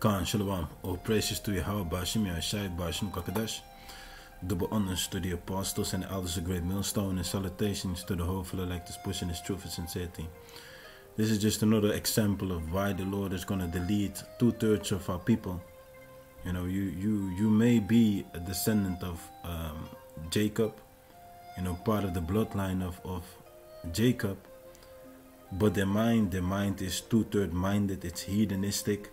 Khan Shalom, all praises to Yahweh Bashim Yahshai Bashim Kakadash. Double honors to the apostles and elders of great millstone, and salutations to the hopeful electors pushing his truth and sincerity. This is just another example of why the Lord is going to delete 2/3 of our people. You know, you may be a descendant of Jacob, you know, part of the bloodline of Jacob, but their mind is 2/3 minded. It's hedonistic,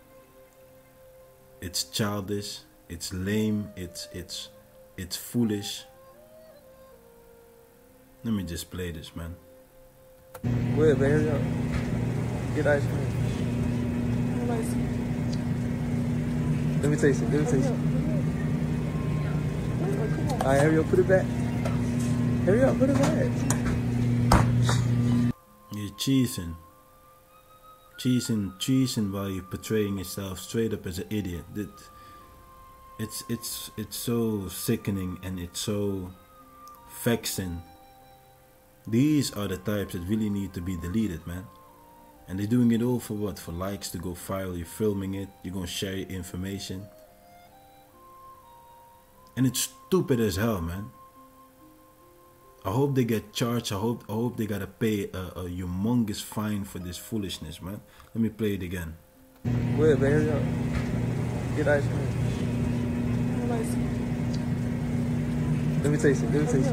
it's childish, it's lame, it's foolish. Let me just play this, man. Go ahead, man. Hurry up. Get ice cream. Let me taste it. Alright, hurry up. Put it back. Hurry up. Put it back. You're cheesing while you're portraying yourself straight up as an idiot. It's so sickening and it's so vexing. These are the types that really need to be deleted, man. And they're doing it all for what? For likes, to go viral. You're filming it, you're gonna share your information, and it's stupid as hell, man. I hope they get charged. I hope they gotta pay a humongous fine for this foolishness, man. Let me play it again. Go ahead, man. Hurry up. Get ice cream. Let me taste it.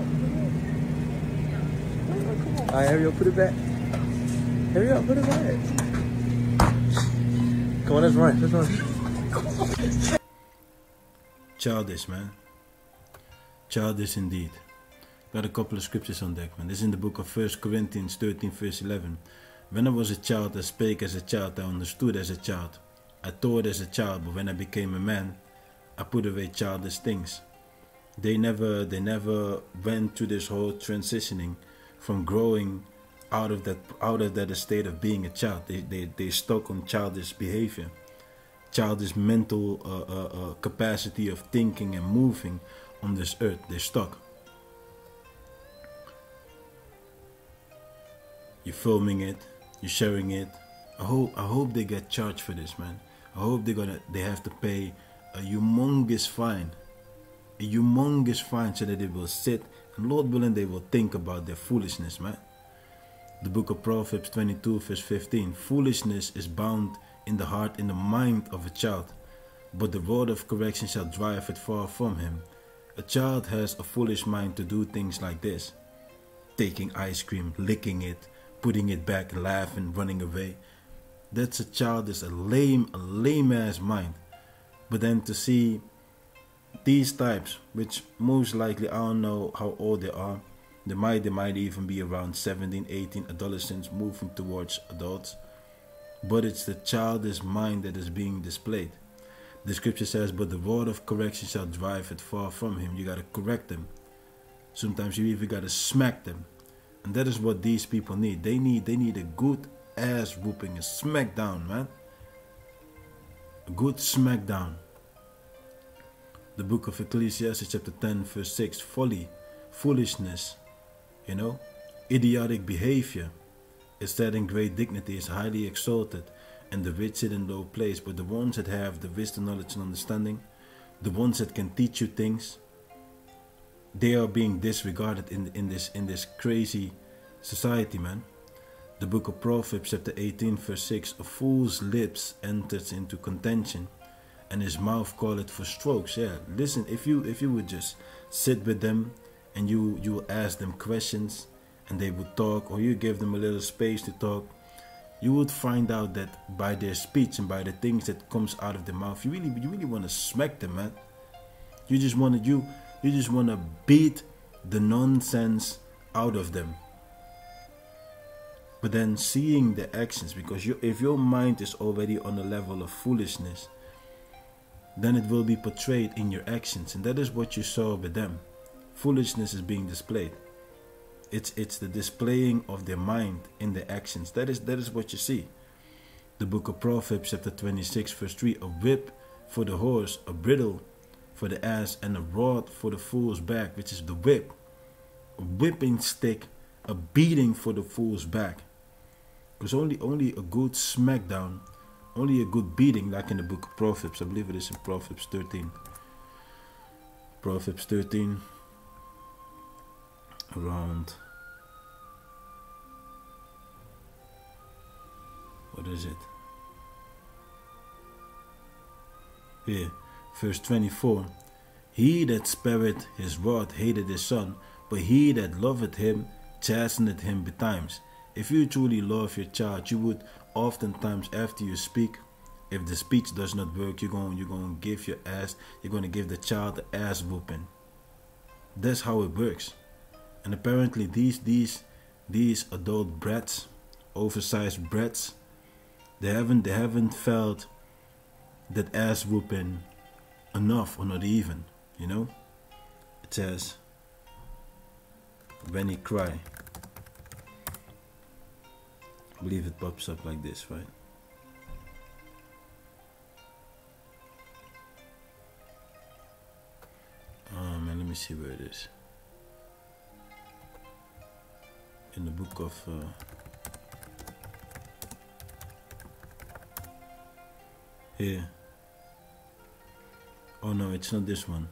Alright, hurry up. Put it back. Hurry up. Put it back. Come on, let's run. Childish, man. Childish indeed. Got a couple of scriptures on deck, man. This is in the book of 1 Corinthians 13, verse 11. When I was a child, I spake as a child, I understood as a child, I thought as a child, but when I became a man, I put away childish things. They never went through this whole transitioning from growing out of that state of being a child. They stuck on childish behavior, childish mental capacity of thinking and moving on this earth. They're stuck. You're filming it, you're sharing it. I hope they get charged for this, man. I hope they have to pay a humongous fine. A humongous fine, so that they will sit and, Lord willing, they will think about their foolishness, man. The book of Proverbs 22 verse 15. Foolishness is bound in the heart, in the mind of a child, but the word of correction shall drive it far from him. A child has a foolish mind to do things like this. Taking ice cream, licking it, putting it back, laughing, running away. That's a child, is a lame ass mind. But then to see these types, which most likely, I don't know how old they are, they might even be around 17, 18, adolescents moving towards adults, but it's the childish mind that is being displayed. The scripture says, but the word of correction shall drive it far from him. You got to correct them. Sometimes you even got to smack them. And that is what these people need. They need a good ass whooping, a smackdown, man. A good smackdown. The book of Ecclesiastes chapter 10 verse 6. Folly, foolishness, you know, idiotic behavior is set in great dignity, is highly exalted, and the rich sit in low place. But the ones that have the wisdom, knowledge and understanding, the ones that can teach you things, they are being disregarded in this crazy society, man. The book of Proverbs chapter 18 verse 6. A fool's lips enters into contention, and his mouth calleth for strokes. Yeah, listen, if you would just sit with them and you ask them questions and they would talk, or you give them a little space to talk, you would find out that by their speech and by the things that comes out of their mouth, you really want to smack them, man. You just want to beat the nonsense out of them. But then seeing the actions, because if your mind is already on a level of foolishness, then it will be portrayed in your actions, and that is what you saw with them. Foolishness is being displayed. It's the displaying of their mind in their actions. That is what you see. The book of Proverbs chapter 26 verse 3. A whip for the horse, a bridle for the ass, and a rod for the fool's back, which is the whip. A whipping stick, a beating for the fool's back. Because only a good smackdown only a good beating, like in the book of Proverbs. I believe it is in Proverbs 13. Proverbs 13, around, what is it? Here, verse 24. He that spareth his rod hated his son, but he that loveth him chasteneth him betimes. If you truly love your child, you would oftentimes, after you speak, if the speech does not work, you're going to give your ass, you're going to give the child the ass whooping. That's how it works. And apparently these adult brats, oversized brats, they haven't felt that ass whooping enough, or not even, you know. It says, when he cry, I believe it pops up like this, right? Oh man, let me see where it is. In the book of here. Oh no, it's not this one.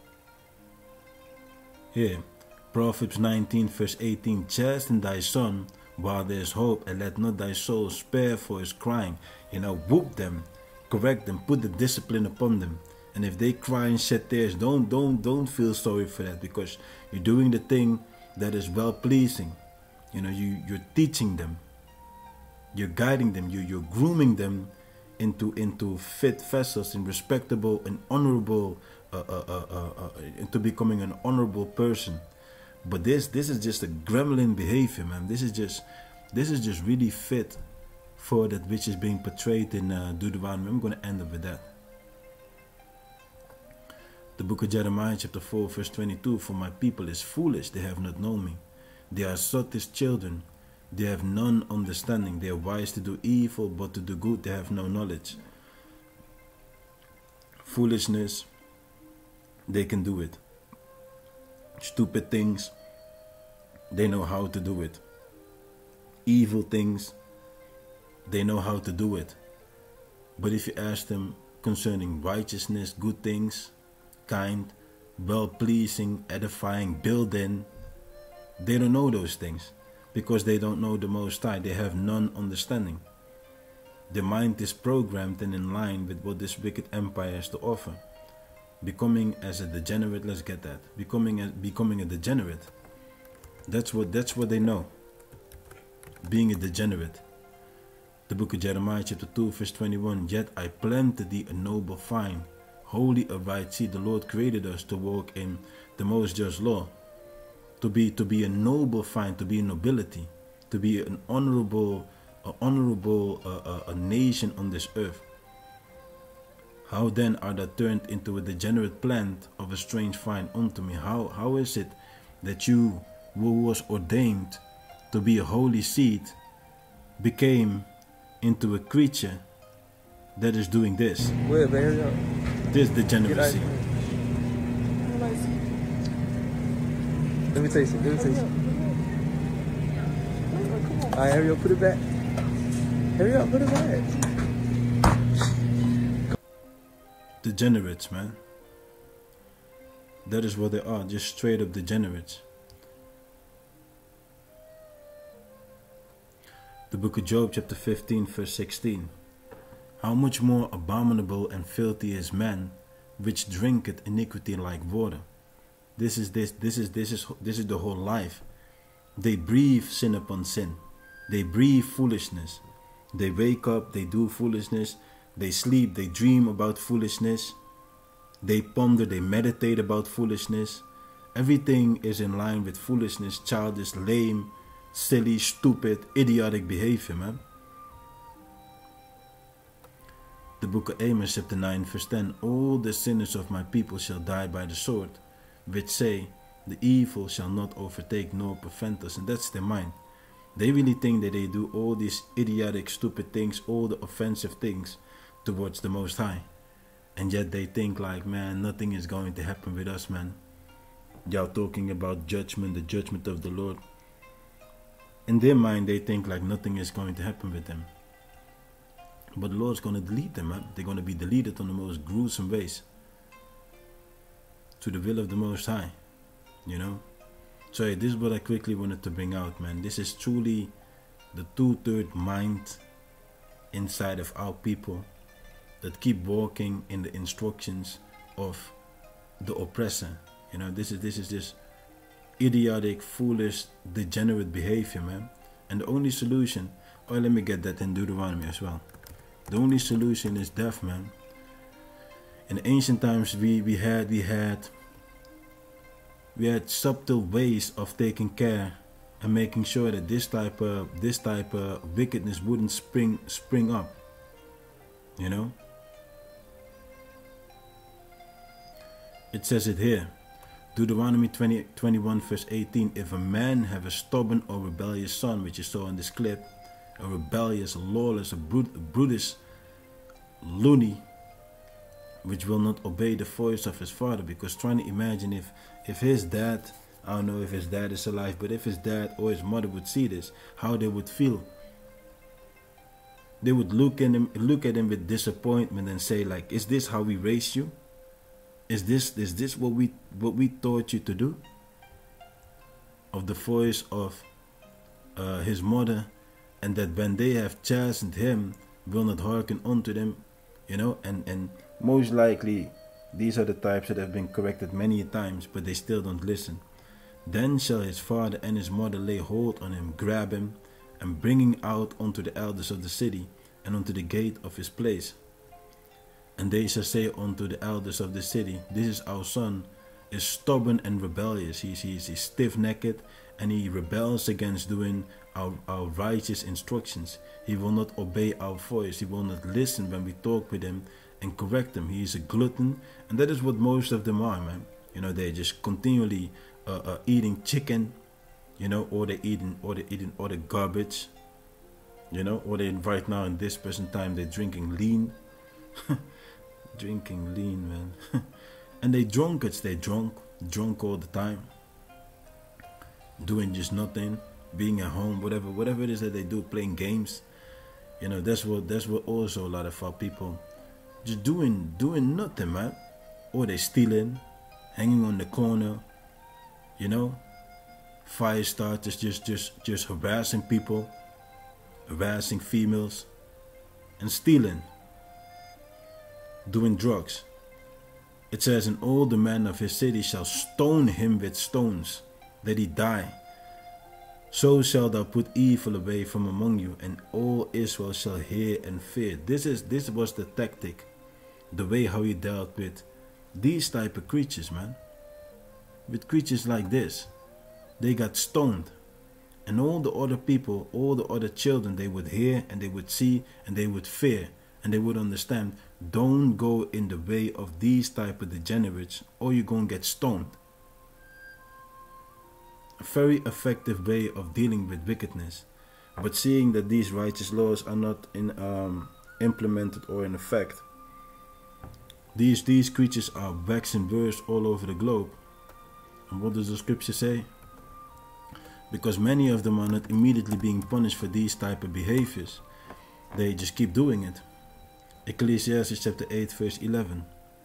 Here, Proverbs 19 verse 18. Chasten thy son while there is hope, and let not thy soul spare for his crying. You know, whoop them, correct them, put the discipline upon them. And if they cry and shed tears, don't feel sorry for that, because you're doing the thing that is well pleasing. You know, you're teaching them, you're guiding them, you're grooming them into fit vessels, in respectable and honorable, into becoming an honorable person. But this is just a gremlin behavior, man. This is just really fit for that which is being portrayed in Deuteronomy. I'm going to end up with that. The book of Jeremiah chapter 4 verse 22. For my people is foolish, they have not known me. They are sottest children, they have none understanding. They are wise to do evil, but to do good they have no knowledge. Foolishness, they can do it. Stupid things, they know how to do it. Evil things, they know how to do it. But if you ask them concerning righteousness, good things, kind, well-pleasing, edifying, building, they don't know those things, because they don't know the Most High. They have none understanding. Their mind is programmed and in line with what this wicked empire has to offer. Becoming as a degenerate, let's get that. Becoming a degenerate. That's what they know. Being a degenerate. The book of Jeremiah chapter 2 verse 21. Yet I planted thee a noble vine, holy a right seed. The Lord created us to walk in the most just law. To be a noble vine, to be a nobility, to be an honorable a nation on this earth. How then are thou turned into a degenerate plant of a strange vine unto me? How is it that you, who was ordained to be a holy seed, became into a creature that is doing this? Wait, hurry up. This degeneracy. Let me tell you something. Alright, hurry up, put it back. Hurry up, put it back. Degenerates, man. That is what they are, just straight up degenerates. The book of Job chapter 15 verse 16. How much more abominable and filthy is man, which drinketh iniquity like water. This is the whole life. They breathe sin upon sin. They breathe foolishness. They wake up, they do foolishness. They sleep, they dream about foolishness. They ponder, they meditate about foolishness. Everything is in line with foolishness, childish, lame, silly, stupid, idiotic behavior, man. The book of Amos chapter 9 verse 10. All the sinners of my people shall die by the sword, which say, the evil shall not overtake nor prevent us. And that's their mind. They really think that they do all these idiotic, stupid things, all the offensive things towards the Most High. And yet they think like, man, nothing is going to happen with us, man. Y'all talking about judgment, the judgment of the Lord. In their mind, they think like nothing is going to happen with them. But the Lord's going to delete them, man. They're going to be deleted on the most gruesome ways. To the will of the Most High. You know? So hey, this is what I quickly wanted to bring out, man. This is truly the 2/3 mind inside of our people that keep walking in the instructions of the oppressor. You know, this is just idiotic, foolish, degenerate behavior, man. And the only solution, oh, let me get that in Deuteronomy as well. The only solution is death, man. In the ancient times, we had subtle ways of taking care and making sure that this type of wickedness wouldn't spring up. You know? It says it here. Deuteronomy 21 verse 18. If a man have a stubborn or rebellious son, which you saw in this clip, a rebellious, lawless, a brutish, loony, which will not obey the voice of his father. Because trying to imagine if his dad, I don't know if his dad is alive, but if his dad or his mother would see this, how they would feel. They would look at him with disappointment and say, like, is this how we raised you? Is this what we taught you to do? Of the voice of his mother, and that when they have chastened him, will not hearken unto them, you know, and most likely these are the types that have been corrected many times, but they still don't listen. Then shall his father and his mother lay hold on him, grab him, and bring him out unto the elders of the city, and unto the gate of his place. And they shall say unto the elders of the city, this is our son, is stubborn and rebellious. He's stiff-necked, and he rebels against doing our righteous instructions. He will not obey our voice. He will not listen when we talk with him and correct him. He is a glutton, and that is what most of them are, man. You know, they just continually eating chicken, you know, or they eating other garbage, you know, or they right now in this present time they're drinking lean. Drinking lean, man. And they drunkards, they drunk all the time, doing just nothing, being at home, whatever it is that they do, playing games. You know, that's what also a lot of our people just doing nothing, man. Or they stealing, hanging on the corner, you know, fire starters, just harassing people, harassing females, and stealing. Doing drugs. It says, and all the men of his city shall stone him with stones, that he die. So shalt thou put evil away from among you, and all Israel shall hear and fear. This was the tactic, the way how he dealt with these type of creatures, man. With creatures like this, they got stoned, and all the other people, all the other children, they would hear and they would see and they would fear. And they would understand, don't go in the way of these type of degenerates, or you're going to get stoned. A very effective way of dealing with wickedness. But seeing that these righteous laws are not implemented or in effect, these creatures are waxing worse all over the globe. And what does the scripture say? Because many of them are not immediately being punished for these type of behaviors. They just keep doing it. Ecclesiastes chapter 8 verse 11.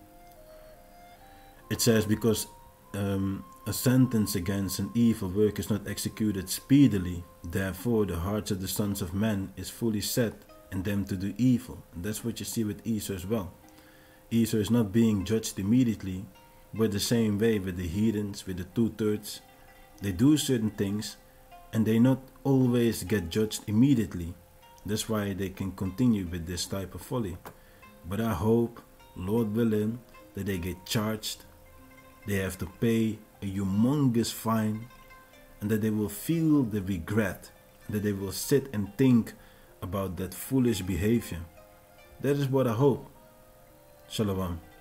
It says, because a sentence against an evil work is not executed speedily, therefore the hearts of the sons of men is fully set in them to do evil. And that's what you see with Esau as well. Esau is not being judged immediately, but the same way with the heathens, with the 2/3. They do certain things and they not always get judged immediately. That's why they can continue with this type of folly. But I hope, Lord willing, that they get charged, they have to pay a humongous fine, and that they will feel the regret, that they will sit and think about that foolish behavior. That is what I hope. Shalom.